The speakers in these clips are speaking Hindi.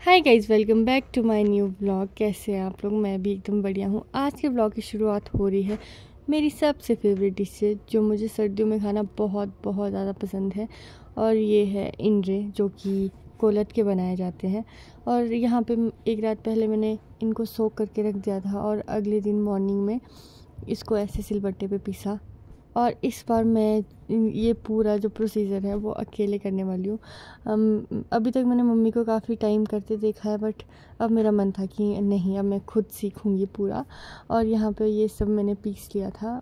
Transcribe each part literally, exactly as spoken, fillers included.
Hi guys, welcome back to my new blog. कैसे हैं आप लोग? मैं भी एकदम बढ़िया हूँ। आज के ब्लॉग की शुरुआत हो रही है मेरी सबसे फेवरेट डिश से, जो मुझे सर्दियों में खाना बहुत बहुत ज़्यादा पसंद है, और ये है इंजरे, जो कि कोलत के बनाए जाते हैं। और यहाँ पे एक रात पहले मैंने इनको सोक करके रख दिया था, और अगले दिन मॉर्निंग में इसको ऐसे सिलबट्टे पे पीसा। और इस बार मैं ये पूरा जो प्रोसीजर है वो अकेले करने वाली हूँ। अभी तक मैंने मम्मी को काफ़ी टाइम करते देखा है, बट अब मेरा मन था कि नहीं, अब मैं खुद सीखूँगी पूरा। और यहाँ पे ये सब मैंने पीस लिया था,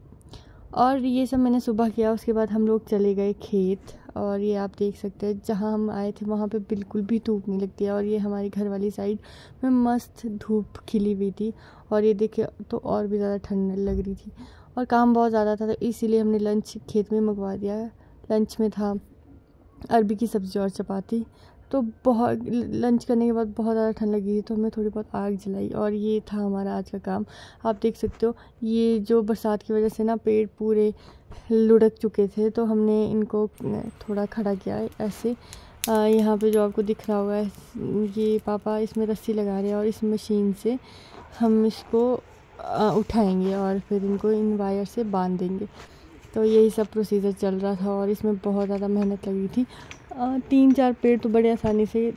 और ये सब मैंने सुबह किया। उसके बाद हम लोग चले गए खेत, और ये आप देख सकते हैं जहाँ हम आए थे वहाँ पे बिल्कुल भी धूप नहीं लगती है, और ये हमारी घर वाली साइड में मस्त धूप खिली हुई थी। और ये देखिए तो और भी ज़्यादा ठंड लग रही थी, और काम बहुत ज़्यादा था, तो इसीलिए हमने लंच खेत में मंगवा दिया। लंच में था अरबी की सब्ज़ी और चपाती। तो बहुत लंच करने के बाद बहुत ज़्यादा ठंड लगी थी, तो हमने थोड़ी बहुत आग जलाई, और ये था हमारा आज का काम। आप देख सकते हो ये जो बरसात की वजह से ना पेड़ पूरे लुढ़क चुके थे, तो हमने इनको थोड़ा खड़ा किया है ऐसे। यहाँ पे जो आपको दिख रहा होगा, ये पापा इसमें रस्सी लगा रहे हैं, और इस मशीन से हम इसको उठाएंगे और फिर इनको इन वायर से बांध देंगे। तो यही सब प्रोसीजर चल रहा था, और इसमें बहुत ज़्यादा मेहनत लगी थी। आ, तीन चार पेड़ तो बड़े आसानी से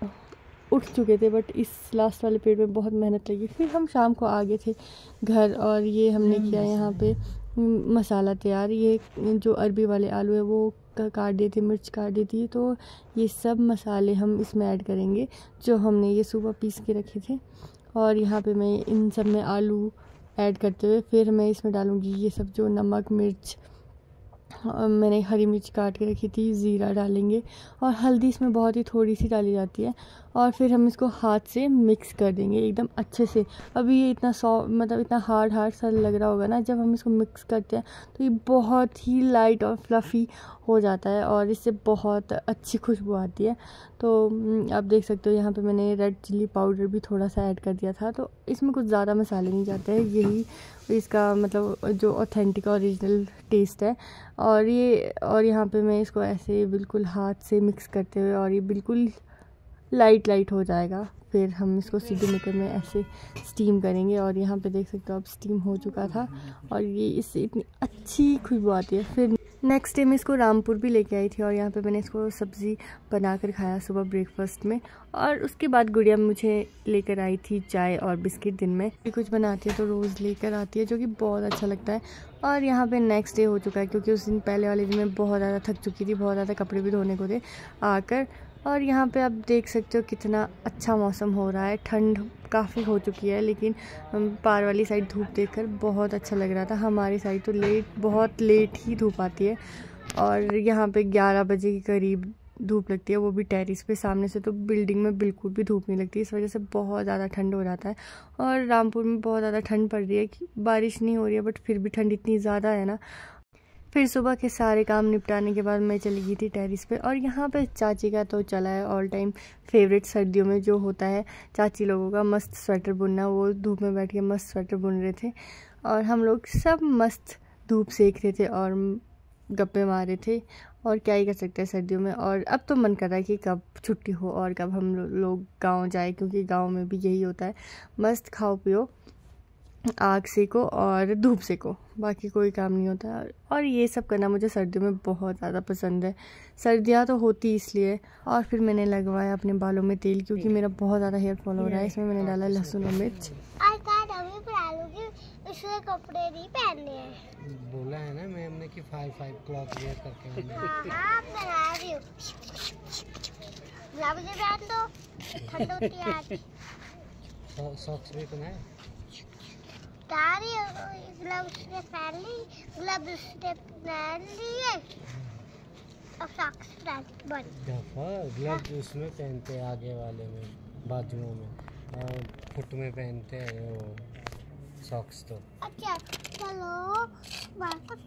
उठ चुके थे, बट इस लास्ट वाले पेड़ पे बहुत मेहनत लगी। फिर हम शाम को आ गए थे घर, और ये हमने किया यहाँ पे मसाला तैयार। ये जो अरबी वाले आलू है वो काट दिए थे, मिर्च काट दी थी, तो ये सब मसाले हम इसमें ऐड करेंगे जो हमने ये सुबह पीस के रखे थे। और यहाँ पे मैं इन सब में आलू ऐड करते हुए फिर मैं इसमें डालूँगी ये सब, जो नमक मिर्च, मैंने हरी मिर्च काट के रखी थी, ज़ीरा डालेंगे, और हल्दी इसमें बहुत ही थोड़ी सी डाली जाती है। और फिर हम इसको हाथ से मिक्स कर देंगे एकदम अच्छे से। अभी ये इतना सॉफ्ट, मतलब इतना हार्ड हार्ड सा लग रहा होगा ना, जब हम इसको मिक्स करते हैं तो ये बहुत ही लाइट और फ्लफ़ी हो जाता है, और इससे बहुत अच्छी खुशबू आती है। तो आप देख सकते हो यहाँ पे मैंने रेड चिल्ली पाउडर भी थोड़ा सा ऐड कर दिया था। तो इसमें कुछ ज़्यादा मसाले नहीं जाते हैं, यही इसका मतलब जो ऑथेंटिक ओरिजिनल टेस्ट है। और ये और यहाँ पे मैं इसको ऐसे बिल्कुल हाथ से मिक्स करते हुए, और ये बिल्कुल लाइट लाइट हो जाएगा। फिर हम इसको सीधे मेकर में ऐसे स्टीम करेंगे, और यहाँ पे देख सकते हो अब स्टीम हो चुका था, और ये इससे इतनी अच्छी खुशबू आती है। फिर नेक्स्ट डे मैं इसको रामपुर भी लेके आई थी, और यहाँ पे मैंने इसको सब्ज़ी बनाकर खाया सुबह ब्रेकफास्ट में। और उसके बाद गुड़िया मुझे लेकर आई थी चाय और बिस्किट। दिन में कुछ बनाती है तो रोज़ लेकर आती है, जो कि बहुत अच्छा लगता है। और यहाँ पे नेक्स्ट डे हो चुका है, क्योंकि उस दिन पहले वाले दिन में बहुत ज़्यादा थक चुकी थी, बहुत ज़्यादा कपड़े भी धोने को थे आकर। और यहाँ पे आप देख सकते हो कितना अच्छा मौसम हो रहा है। ठंड काफ़ी हो चुकी है, लेकिन पार वाली साइड धूप देखकर बहुत अच्छा लग रहा था। हमारी साइड तो लेट, बहुत लेट ही धूप आती है, और यहाँ पे ग्यारह बजे के करीब धूप लगती है, वो भी टेरिस पे सामने से। तो बिल्डिंग में बिल्कुल भी धूप नहीं लगती, इस वजह से बहुत ज़्यादा ठंड हो जाता है। और रामपुर में बहुत ज़्यादा ठंड पड़ रही है, कि बारिश नहीं हो रही है, बट फिर भी ठंड इतनी ज़्यादा है ना। फिर सुबह के सारे काम निपटाने के बाद मैं चली गई थी टेरिस पे, और यहाँ पे चाची का तो चला है ऑल टाइम फेवरेट सर्दियों में जो होता है चाची लोगों का, मस्त स्वेटर बुनना। वो धूप में बैठ के मस्त स्वेटर बुन रहे थे, और हम लोग सब मस्त धूप सेक रहे थे और गप्पे मार रहे थे। और क्या ही कर सकते हैं सर्दियों में। और अब तो मन कर रहा है कि कब छुट्टी हो और कब हम लोग गाँव जाए, क्योंकि गाँव में भी यही होता है, मस्त खाओ पियो, आग सेको और धूप सेको, बाकी कोई काम नहीं होता है। और ये सब करना मुझे सर्दियों में बहुत ज़्यादा पसंद है। सर्दियाँ तो होती इसलिए। और फिर मैंने लगवाया अपने बालों में तेल, क्योंकि मेरा बहुत ज़्यादा हेयर फॉल हो रहा है। इसमें मैंने डाला लहसुन और मिर्च। इसमें कपड़े नहीं पहनने हैं, बोला है ना मैम ने कि फाइव फाइव क्लॉथ वेयर करके। हाँ, बना रही हूँ। मुझे पहन दो, ठंड होती है आज। सॉक्स भी पहना है, ग्लव्स ने पहन ली, ग्लव्स ने पहन लिए, अब सॉक्स पहन बंद। दफा ग्लव्स उसमें पहनते हैं आगे वाले में, बाजुओं में, और फुट में पहनते हैं वो सॉक्स। तो अच्छा चलो वापस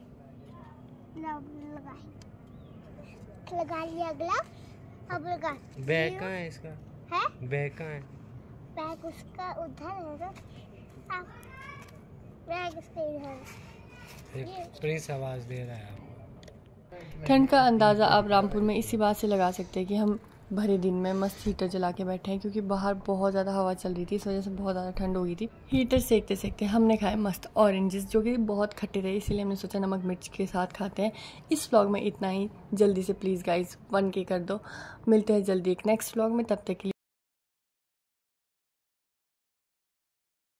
लगाए लगा लिया ग्लव्स। अब लगा बैग कहाँ है इसका? है बैग कहाँ है? बैग उसका उधर है ना, बैग इसका इधर है। प्रिंस आवाज दे रहा है। ठंड का अंदाज़ा आप रामपुर में इसी बात से लगा सकते हैं कि हम भरे दिन में मस्त हीटर जला के बैठे हैं, क्योंकि बाहर बहुत ज़्यादा हवा चल रही थी, इस वजह से बहुत ज़्यादा ठंड हो गई थी। हीटर सेकते सेकते हमने खाए मस्त ऑरेंजेस, जो कि बहुत खट्टे थे, इसीलिए हमने सोचा नमक मिर्च के साथ खाते हैं। इस व्लॉग में इतना ही। जल्दी से प्लीज़ गाइज वन के कर दो। मिलते हैं जल्दी एक नेक्स्ट व्लॉग में, तब तक के लिए